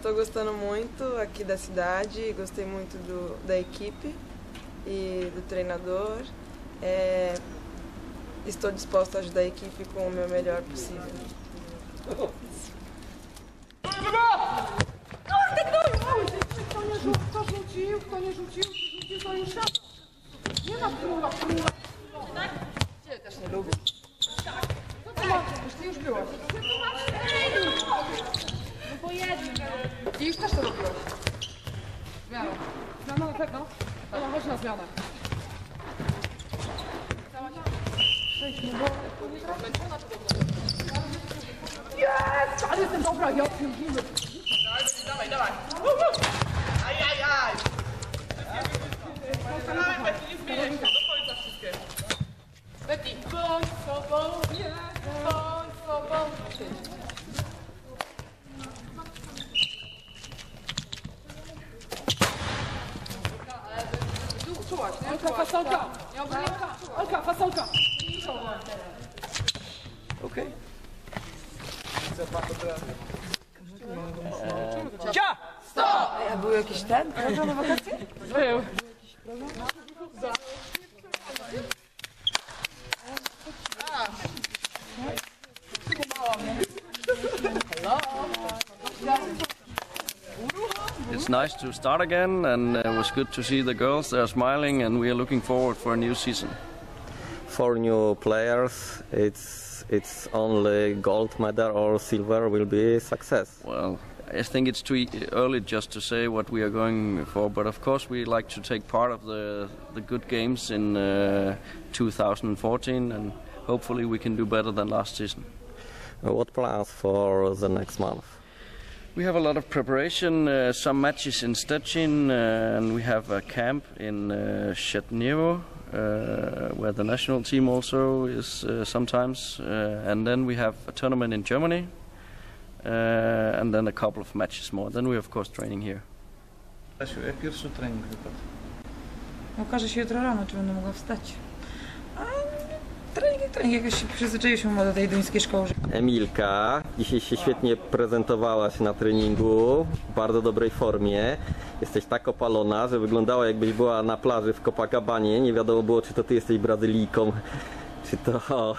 estou gostando muito aqui da cidade, gostei muito da equipe e do treinador. Estou disposta a ajudar a equipe com o meu melhor possível. Kto nie rzucił, to już siada. Nie na króla. Cię też nie lubię. Co ty masz? Ty już byłaś. No bo jednym. I już też to robiłaś. Zmiana. Zmiana na pewno? Dobra, chodź na zmianę. Przejdźmy, bo nie trafię. Jest! Ale jestem dobra, ja pierdolę. Dawaj, dawaj. Aj. Dawaj, Betty, nie zmieniaj się, do końca wszystkiego. Betty, bądź sobą, bądź sobą. Czułaś, nie? Olka, fasolka. Olka, fasolka. Okej. A był jakiś program na wakacje? Był. It's nice to start again, and it was good to see the girls. They are smiling, and we are looking forward for a new season. For new players, it's only gold medal or silver will be success. Well, I think it's too early just to say what we are going for, but of course we like to take part of the good games in 2014, and hopefully we can do better than last season. What plans for the next month? We have a lot of preparation, some matches in Stettin, and we have a camp in Chetnevo, where the national team also is sometimes, and then we have a tournament in Germany, and then a couple of matches more. Then we're of course training here. Asiu, jak pierwszy trening wypadł? Okaże się jutro rano, czy będę mogła wstać. A trening, jakoś się przyzwyczailiśmy do tej duńskiej szkoły. Emilka, dzisiaj się świetnie prezentowałaś na treningu, w bardzo dobrej formie. Jesteś tak opalona, że wyglądała jakbyś była na plaży w Copacabanie. Nie wiadomo było, czy to ty jesteś Brazylijką, czy to...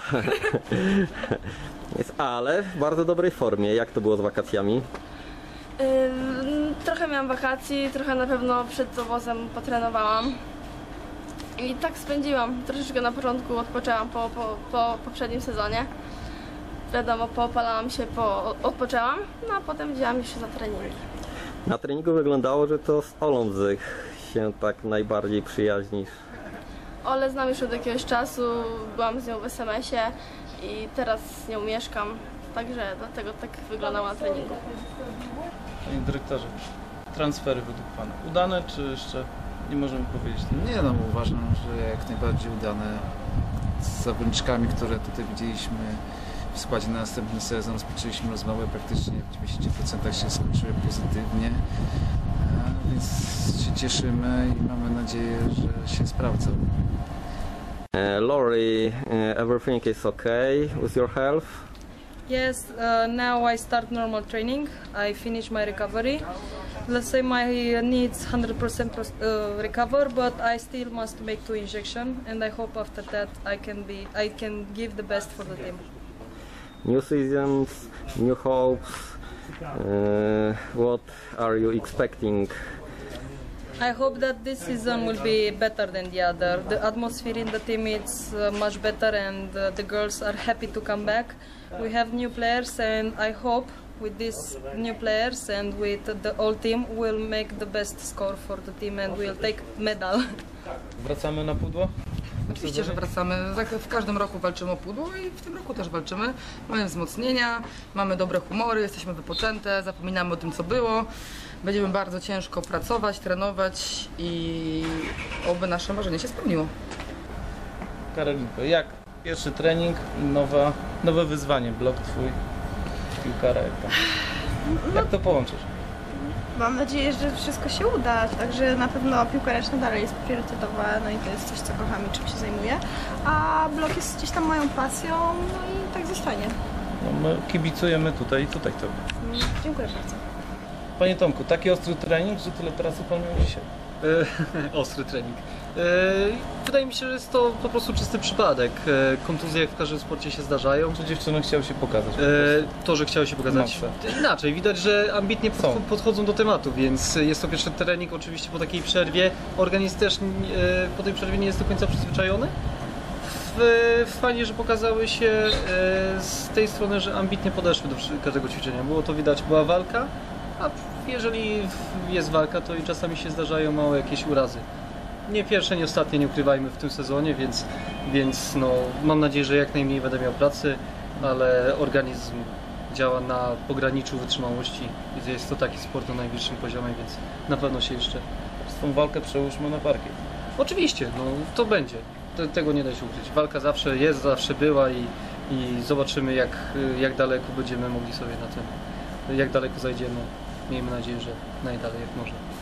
Ale w bardzo dobrej formie. Jak to było z wakacjami? Trochę miałam wakacji, trochę na pewno przed obozem potrenowałam. I tak spędziłam. Troszeczkę na początku odpoczęłam po poprzednim sezonie. Wiadomo, poopalałam się, odpoczęłam, no a potem wzięłam już się za treningi. Na treningu wyglądało, że to z Olą Zych się tak najbardziej przyjaźnisz. Olę znam już od jakiegoś czasu, byłam z nią w SMS-ie i teraz z nią mieszkam. Także dlatego tak wyglądało na treningu. Panie dyrektorze, transfery według Pana udane, czy jeszcze nie możemy powiedzieć? Nie no, uważam, że jak najbardziej udane. Z zawodniczkami, które tutaj widzieliśmy w składzie na następny sezon, rozpoczęliśmy rozmowę, praktycznie w 90% się skończyły pozytywnie, więc się cieszymy i mamy nadzieję, że się sprawdzą. Lori, everything is okay with your health? Yes, now I start normal training. I finish my recovery. Let's say my needs 100% recover, but I still must make 2 injections, and I hope after that I can give the best for the team. New seasons, new hopes. What are you expecting? I hope that this season will be better than the other. The atmosphere in the team is much better, and the girls are happy to come back. We have new players, and I hope with these new players and with the whole team we'll make the best score for the team and we'll take medal. Wracamy na pudło? Oczywiście, że wracamy. W każdym roku walczymy o pudło i w tym roku też walczymy. Mamy wzmocnienia, mamy dobre humory, jesteśmy wypoczęte, zapominamy o tym, co było. Będziemy bardzo ciężko pracować, trenować i oby nasze marzenie się spełniło. Karolinko, jak pierwszy trening i nowe wyzwanie, blok twój, piłkara, jak to połączysz? Mam nadzieję, że wszystko się uda, także na pewno piłka ręczna dalej jest priorytetowa, no i to jest coś, co kocham i czym się zajmuję, a blok jest gdzieś tam moją pasją, no i tak zostanie. No my kibicujemy tutaj tobie. Dziękuję bardzo. Panie Tomku, taki ostry trening, że tyle pracy pan miał dzisiaj? Ostry trening. Wydaje mi się, że jest to po prostu czysty przypadek. Kontuzje jak w każdym sporcie się zdarzają. Czy dziewczyny chciały się pokazać? To, że chciały się pokazać inaczej. Widać, że ambitnie podchodzą do tematu, więc jest to pierwszy trening oczywiście po takiej przerwie. Organizm też po tej przerwie nie jest do końca przyzwyczajony. Fajnie, że pokazały się z tej strony, że ambitnie podeszły do każdego ćwiczenia. Było to widać, była walka, a jeżeli jest walka, to i czasami się zdarzają małe jakieś urazy. Nie pierwsze, nie ostatnie, nie ukrywajmy w tym sezonie, więc no, mam nadzieję, że jak najmniej będę miał pracy, ale organizm działa na pograniczu wytrzymałości. Jest to taki sport na najwyższym poziomie, więc na pewno się jeszcze... Tą walkę przełóżmy na parkiet. Oczywiście, no to będzie. Tego nie da się ukryć. Walka zawsze jest, zawsze była i zobaczymy jak daleko będziemy mogli sobie na tym, jak daleko zajdziemy. Miejmy nadzieję, że najdalej jak można.